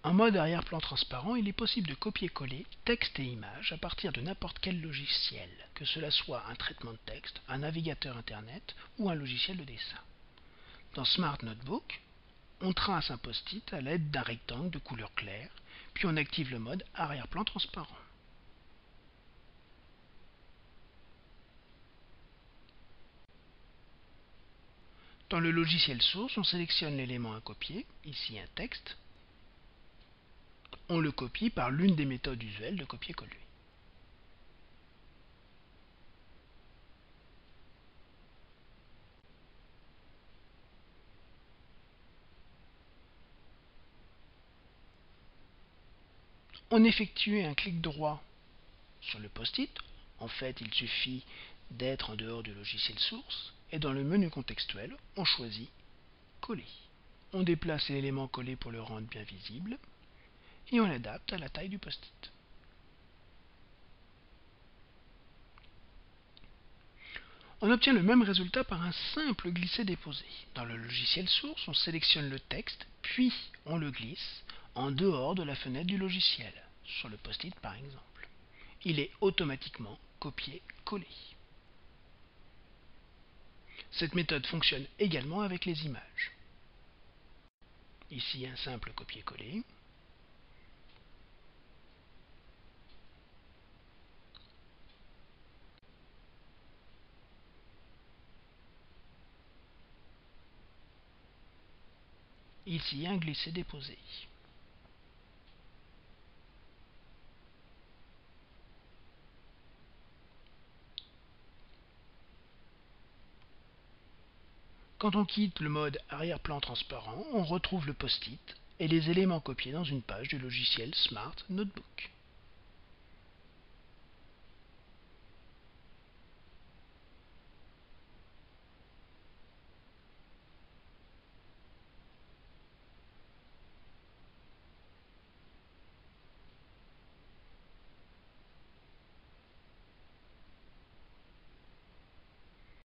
En mode arrière-plan transparent, il est possible de copier-coller texte et images à partir de n'importe quel logiciel, que cela soit un traitement de texte, un navigateur internet ou un logiciel de dessin. Dans Smart Notebook, on trace un post-it à l'aide d'un rectangle de couleur claire, puis on active le mode arrière-plan transparent. Dans le logiciel source, on sélectionne l'élément à copier, ici un texte. On le copie par l'une des méthodes usuelles de copier-coller. On effectue un clic droit sur le post-it. En fait, il suffit d'être en dehors du logiciel source et dans le menu contextuel, on choisit Coller. On déplace l'élément collé pour le rendre bien visible et on l'adapte à la taille du post-it. On obtient le même résultat par un simple glisser-déposer. Dans le logiciel source, on sélectionne le texte, puis on le glisse en dehors de la fenêtre du logiciel, sur le post-it par exemple. Il est automatiquement copié-collé. Cette méthode fonctionne également avec les images. Ici un simple copier-coller. Ici un glisser-déposer. Quand on quitte le mode arrière-plan transparent, on retrouve le post-it et les éléments copiés dans une page du logiciel Smart Notebook.